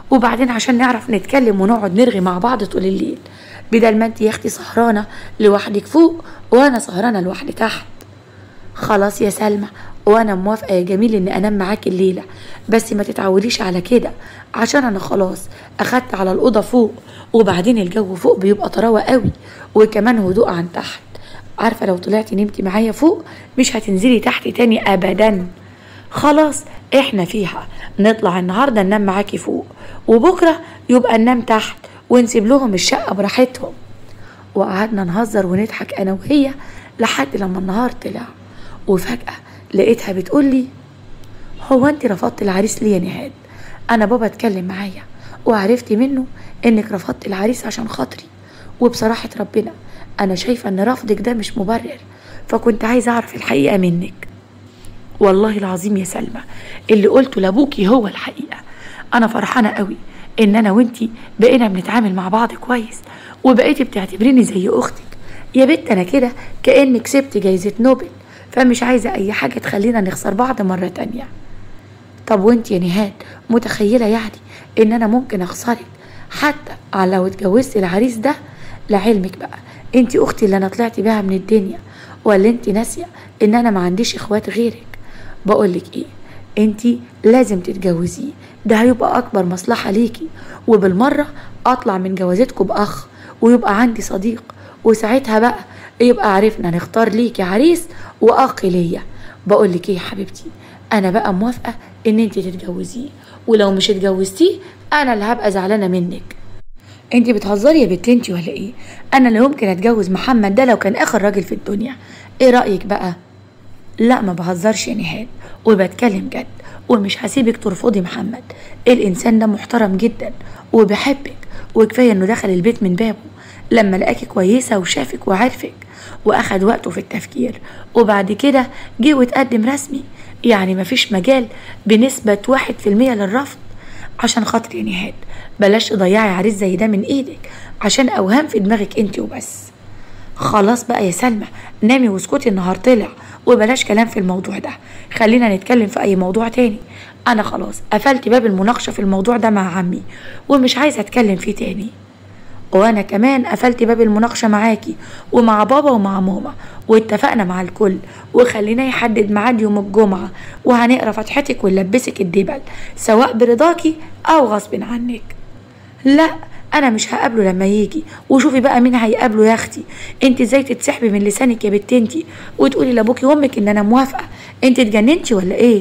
وبعدين عشان نعرف نتكلم ونقعد نرغي مع بعض طول الليل، بدل ما انت يا اختي سهرانه لوحدك فوق وانا سهرانه لوحدي تحت. خلاص يا سلمى، وانا موافقه يا جميل اني انام معاك الليله، بس ما تتعوديش على كده عشان انا خلاص اخدت على الاوضه فوق، وبعدين الجو فوق بيبقى طراوه قوي وكمان هدوء عن تحت. عارفه لو طلعتي نمتي معايا فوق مش هتنزلي تحت تاني ابدا. خلاص احنا فيها، نطلع النهارده ننام معاكي فوق، وبكره يبقى ننام تحت ونسيب لهم الشقه براحتهم. وقعدنا نهزر ونضحك انا وهي لحد لما النهار طلع، وفجأة لقيتها بتقولي: هو انت رفضت العريس ليه يا نهاد؟ انا بابا اتكلم معايا وعرفت منه انك رفضت العريس عشان خاطري، وبصراحة ربنا انا شايفة ان رفضك ده مش مبرر، فكنت عايزة اعرف الحقيقة منك. والله العظيم يا سلمى اللي قلته لابوكي هو الحقيقة. انا فرحانة قوي ان انا وانتي بقينا بنتعامل مع بعض كويس، وبقيتي بتعتبريني زي اختك. يا بنت انا كده كأنك كسبت جايزة نوبل، فمش عايزة اي حاجة تخلينا نخسر بعض مرة تانية. طب وانت يا نهاد متخيلة يعني ان انا ممكن اخسرك حتى على لو اتجوزت العريس ده؟ لعلمك بقى انت اختي اللي انا طلعت بيها من الدنيا، ولا انت ناسية ان انا ما عنديش اخوات غيرك؟ بقولك ايه، انت لازم تتجوزيه، ده هيبقى اكبر مصلحة ليكي، وبالمرة اطلع من جوازتكم باخ ويبقى عندي صديق، وساعتها بقى يبقى عرفنا نختار ليكي عريس واخ ليا. بقولك ايه يا حبيبتي، انا بقى موافقة ان انت تتجوزيه، ولو مش اتجوزتيه انا اللي هبقى زعلانة منك. انت بتهزري يا بنت انت ولا ايه؟ انا اللي ممكن اتجوز محمد ده لو كان اخر راجل في الدنيا. ايه رأيك بقى؟ لا ما بهزرش يا نهاد وبتكلم جد، ومش هسيبك ترفضي محمد. الانسان ده محترم جدا وبحبك، وكفايه انه دخل البيت من بابه لما لقاكي كويسه وشافك وعرفك واخد وقته في التفكير، وبعد كده جه وتقدم رسمي. يعني مفيش مجال بنسبه واحد في المية للرفض. عشان خاطر يا نهاد بلاش تضيعي عريس زي ده من ايدك عشان اوهام في دماغك انت وبس. خلاص بقى يا سلمى نامي واسكتي، النهار طلع وبلاش كلام في الموضوع ده، خلينا نتكلم في اي موضوع تاني. انا خلاص قفلت باب المناقشه في الموضوع ده مع عمي ومش عايزه اتكلم فيه تاني، وانا كمان قفلت باب المناقشه معاكي ومع بابا ومع ماما، واتفقنا مع الكل وخلينا يحدد ميعاد يوم الجمعه، وهنقرا فتحتك ونلبسك الدبل سواء برضاكي او غصب عنك. لا انا مش هقابله لما يجي، وشوفي بقى مين هيقابله يا اختي. انت ازاي تتسحبي من لسانك يا بنت انتي وتقولي لابوكي وامك ان انا موافقه؟ انت اتجننتي ولا ايه؟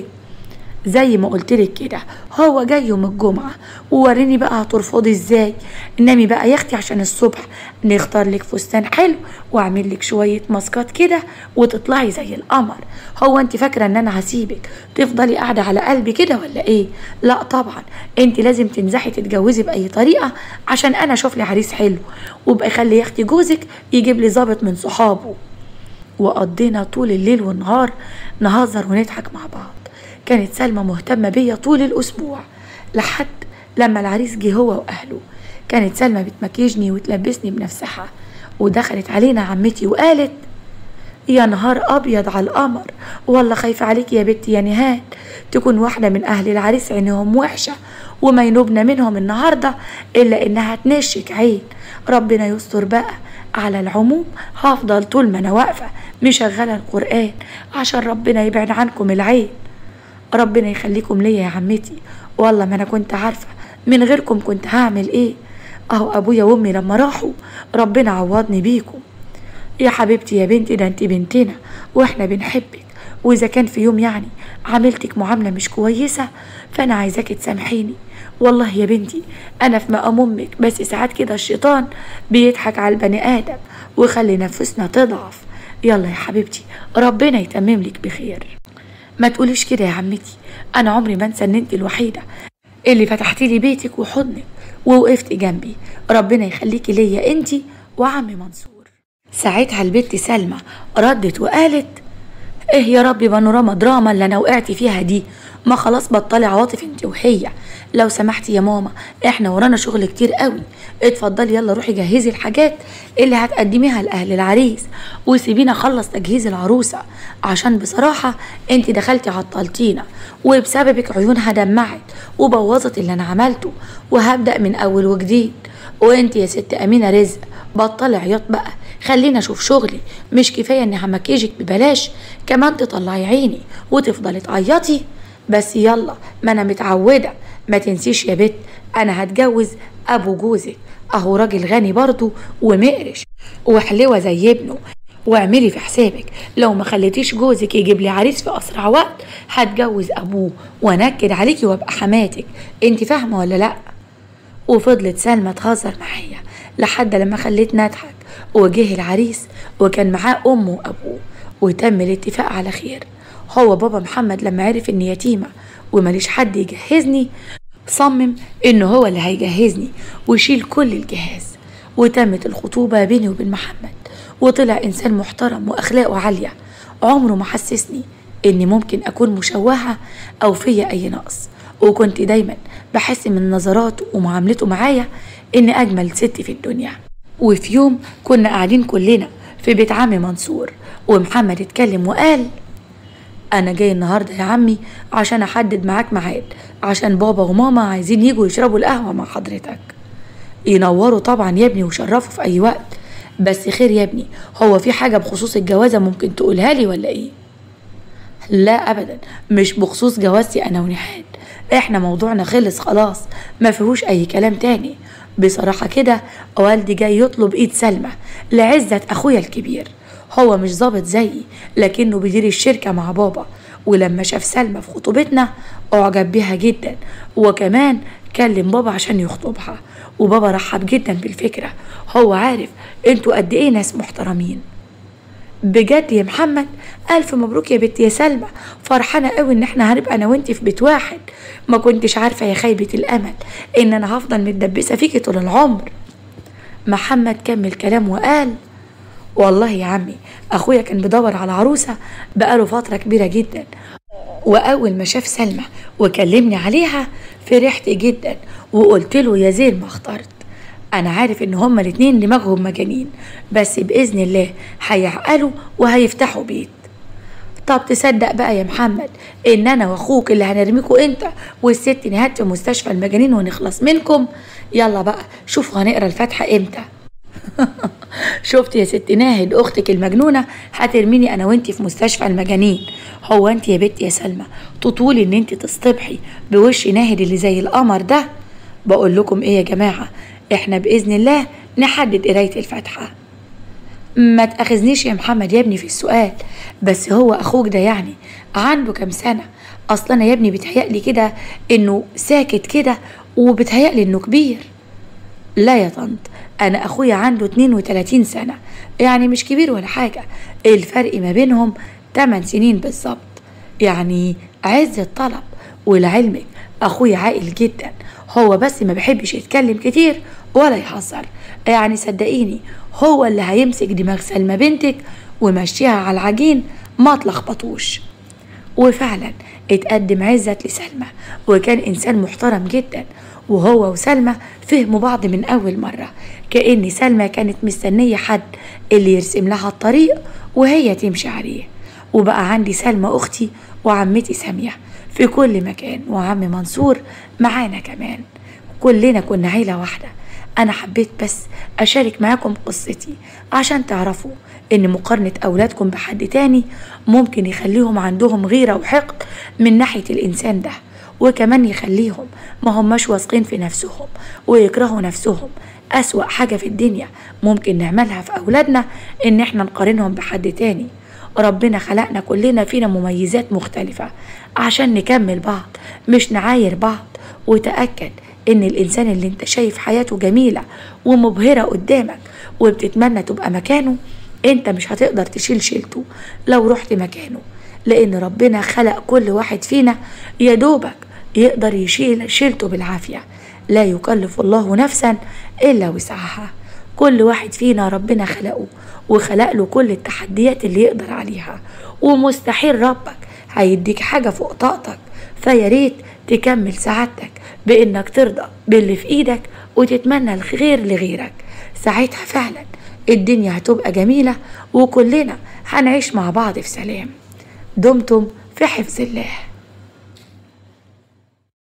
زي ما قلتلك كده هو جاي يوم الجمعه، ووريني بقى هترفضي ازاي. نامي بقى يا اختي عشان الصبح نختار لك فستان حلو واعمل لك شويه ماسكات كده وتطلعي زي القمر. هو انت فاكره ان انا هسيبك تفضلي قاعده على قلبي كده ولا ايه؟ لا طبعا، انت لازم تنزحي تتجوزي باي طريقه عشان انا اشوف لي عريس حلو، وابقى خلي يا اختي جوزك يجيب لي ظابط من صحابه. وقضينا طول الليل والنهار نهزر ونضحك مع بعض. كانت سلمى مهتمة بيا طول الأسبوع لحد لما العريس جه هو وأهله. كانت سلمى بتمكيجني وتلبسني بنفسها، ودخلت علينا عمتي وقالت: يا نهار أبيض على القمر، والله خايفة عليك يا بنتي يا نهاد تكون واحدة من أهل العريس عينهم وحشة وما ينوبنا منهم النهاردة إلا إنها تنشك عين. ربنا يستر بقى. على العموم هفضل طول ما أنا واقفة مشغلة القرآن عشان ربنا يبعد عنكم العين. ربنا يخليكم ليا يا عمتي، والله ما انا كنت عارفه من غيركم كنت هعمل ايه. اهو ابويا وامي لما راحوا ربنا عوضني بيكم. يا حبيبتي يا بنتي ده انت بنتنا واحنا بنحبك، واذا كان في يوم يعني عملتك معامله مش كويسه فانا عايزاكي تسامحيني. والله يا بنتي انا في مقام امك، بس ساعات كده الشيطان بيضحك على البني ادم ويخلي نفسنا تضعف. يلا يا حبيبتي ربنا يتمم لك بخير. ما تقوليش كده يا عمتي، انا عمري ما انسى ان انت الوحيده اللي فتحتي لي بيتك وحضنك ووقفتي جنبي. ربنا يخليكي ليا انت وعمي منصور. ساعتها البت سلمى ردت وقالت: ايه يا ربي بانوراما دراما اللي انا وقعت فيها دي؟ ما خلاص بطلي عواطف انت وهي، لو سمحتي يا ماما احنا ورانا شغل كتير قوي، اتفضلي يلا روحي جهزي الحاجات اللي هتقدميها لاهل العريس وسيبينا اخلص تجهيز العروسه، عشان بصراحه انت دخلتي عطلتينا وبسببك عيونها دمعت وبوظت اللي انا عملته، وهبدا من اول وجديد. وانت يا ست امينه رزق بطلي عياط بقى، خلينا اشوف شغلي، مش كفايه اني همكيجك ببلاش كمان تطلعي عيني وتفضلي تعيطي؟ بس يلا ما انا متعوده. ما تنسيش يا بت انا هتجوز ابو جوزك، اهو راجل غني برضه ومقرش وحلوه زي ابنه، واعملي في حسابك لو ما خليتيش جوزك يجيب لي عريس في اسرع وقت هتجوز ابوه وانكد عليكي وابقى حماتك، انت فاهمه ولا لا؟ وفضلت سلمى تهزر معايا لحد لما خليتني اضحك، وجه العريس وكان معاه امه وابوه وتم الاتفاق على خير. هو بابا محمد لما عرف اني يتيمه وماليش حد يجهزني صمم انه هو اللي هيجهزني ويشيل كل الجهاز، وتمت الخطوبه بيني وبين محمد، وطلع انسان محترم واخلاقه عاليه، عمره ما حسسني اني ممكن اكون مشوهه او فيا اي نقص، وكنت دايما بحس من نظراته ومعاملته معايا اني اجمل ست في الدنيا. وفي يوم كنا قاعدين كلنا في بيت عمي منصور، ومحمد اتكلم وقال: انا جاي النهارده يا عمي عشان احدد معاك ميعاد، عشان بابا وماما عايزين يجوا يشربوا القهوه مع حضرتك. ينوروا طبعا يا ابني وشرفوا في اي وقت، بس خير يا ابني، هو في حاجه بخصوص الجوازه ممكن تقولها لي ولا ايه؟ لا ابدا، مش بخصوص جوازتي انا ونحاد، احنا موضوعنا خلص خلاص ما فيهوش اي كلام تاني. بصراحه كده والدي جاي يطلب ايد سلمى لعزه اخويا الكبير، هو مش ظابط زيي لكنه بيدير الشركه مع بابا، ولما شاف سلمى في خطوبتنا اعجب بيها جدا، وكمان كلم بابا عشان يخطبها، وبابا رحب جدا بالفكره، هو عارف انتوا قد ايه ناس محترمين. بجد يا محمد الف مبروك يا بنتي يا سلمى، فرحانه قوي ان احنا هنبقى انا وانتي في بيت واحد، ما كنتش عارفه يا خيبه الامل ان انا هفضل متدبسه فيكي طول العمر. محمد كمل كلام وقال: والله يا عمي اخويا كان بيدور على عروسه بقاله فتره كبيره جدا، واول ما شاف سلمى وكلمني عليها فرحت جدا وقلت له يا زين ما اخترت. انا عارف ان هما الاتنين دماغهم مجانين، بس باذن الله هيعقلوا وهيفتحوا بيت. طب تصدق بقى يا محمد ان انا واخوك اللي هنرميكوا انت والست نهاد في مستشفى المجانين ونخلص منكم؟ يلا بقى شوفوا هنقرا الفاتحه امتى. شفت يا ست ناهد اختك المجنونه هترميني انا وانتي في مستشفى المجانين؟ هو انت يا بنتي يا سلمى تطولي ان انت تصطبحي بوش ناهد اللي زي القمر ده؟ بقول لكم ايه يا جماعه، احنا باذن الله نحدد قرايه الفاتحه. ما تاخذنيش يا محمد يا ابني في السؤال، بس هو اخوك ده يعني عنده كام سنه؟ اصلا انا يا ابني بيتهيألي كده انه ساكت كده وبيتهيألي انه كبير. لا يا طنط، انا اخويا عنده اتنين وتلاتين سنه، يعني مش كبير ولا حاجه، الفرق ما بينهم تمن سنين بالظبط، يعني عز الطلب. ولعلمك اخويا عاقل جدا، هو بس ما بيحبش يتكلم كتير ولا يهزر، يعني صدقيني هو اللي هيمسك دماغ سلمى بنتك ومشيها على العجين ما تلخبطوش. وفعلا اتقدم عزت لسلمى وكان انسان محترم جدا، وهو وسلمى فهموا بعض من اول مرة، كأن سلمى كانت مستنية حد اللي يرسم لها الطريق وهي تمشي عليه. وبقى عندي سلمى اختي وعمتي سامية في كل مكان، وعم منصور معانا كمان، كلنا كنا عيلة واحدة. انا حبيت بس اشارك معاكم قصتي عشان تعرفوا ان مقارنة اولادكم بحد تاني ممكن يخليهم عندهم غيرة وحقد من ناحية الانسان ده، وكمان يخليهم ما هماش واثقين في نفسهم ويكرهوا نفسهم. اسوأ حاجة في الدنيا ممكن نعملها في اولادنا ان احنا نقارنهم بحد تاني. ربنا خلقنا كلنا فينا مميزات مختلفة عشان نكمل بعض مش نعاير بعض. وتأكد ان الانسان اللي انت شايف حياته جميلة ومبهرة قدامك وبتتمنى تبقى مكانه، انت مش هتقدر تشيل شيلته لو رحت مكانه، لان ربنا خلق كل واحد فينا يدوبك يقدر يشيل شيلته بالعافية. لا يكلف الله نفسا الا وسعها، كل واحد فينا ربنا خلقه وخلق له كل التحديات اللي يقدر عليها، ومستحيل ربك هيديك حاجة فوق طاقتك. فياريت تكمل سعادتك بإنك ترضى باللي في إيدك وتتمنى الخير لغيرك. ساعتها فعلا الدنيا هتبقى جميلة وكلنا هنعيش مع بعض في سلام. دمتم في حفظ الله.